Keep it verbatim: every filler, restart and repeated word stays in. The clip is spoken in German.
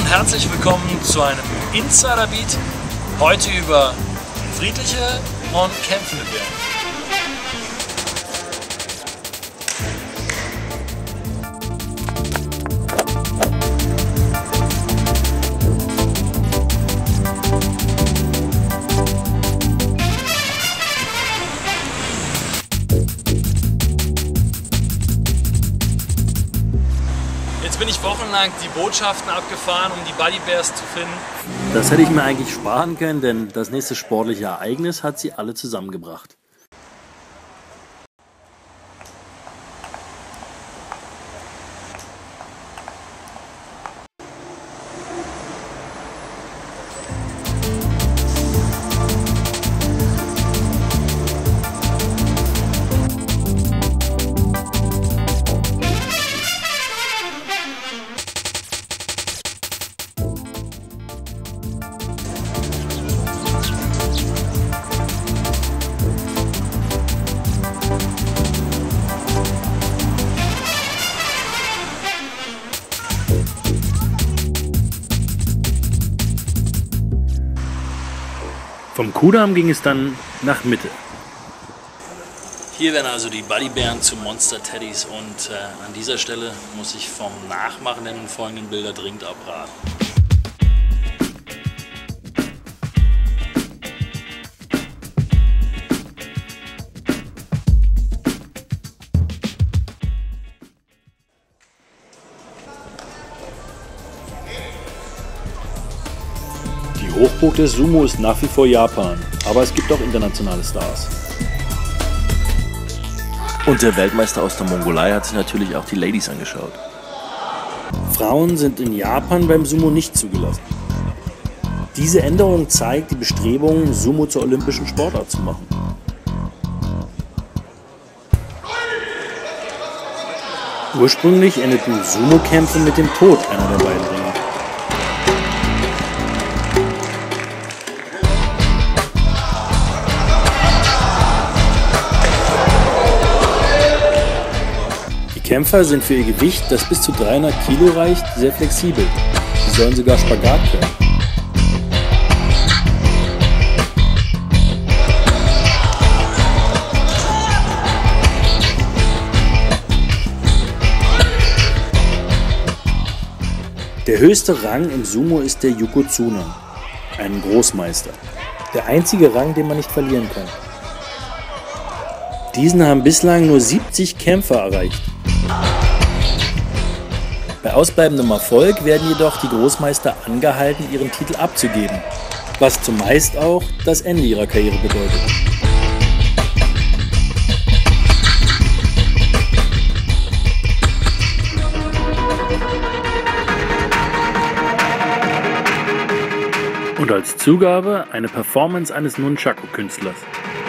und herzlich willkommen zu einem Insider Beat. Heute über friedliche und kämpfende Bären. Jetzt bin ich wochenlang die Botschaften abgefahren, um die Buddy Bears zu finden. Das hätte ich mir eigentlich sparen können, denn das nächste sportliche Ereignis hat sie alle zusammengebracht. Vom Kudamm ging es dann nach Mitte. Hier werden also die Buddy Bären zu Monster Teddys und äh, an dieser Stelle muss ich vom Nachmachen der nun folgenden Bilder dringend abraten. Die Hochburg des Sumo ist nach wie vor Japan, aber es gibt auch internationale Stars. Und der Weltmeister aus der Mongolei hat sich natürlich auch die Ladies angeschaut. Frauen sind in Japan beim Sumo nicht zugelassen. Diese Änderung zeigt die Bestrebungen, Sumo zur olympischen Sportart zu machen. Ursprünglich endeten Sumo-Kämpfe mit dem Tod einer der beiden Ringer. Die Kämpfer sind für ihr Gewicht, das bis zu dreihundert Kilo reicht, sehr flexibel. Sie sollen sogar Spagat können. Der höchste Rang im Sumo ist der Yokozuna, ein Großmeister. Der einzige Rang, den man nicht verlieren kann. Diesen haben bislang nur siebzig Kämpfer erreicht. Bei ausbleibendem Erfolg werden jedoch die Großmeister angehalten, ihren Titel abzugeben, was zumeist auch das Ende ihrer Karriere bedeutet. Und als Zugabe eine Performance eines Nunchaku-Künstlers.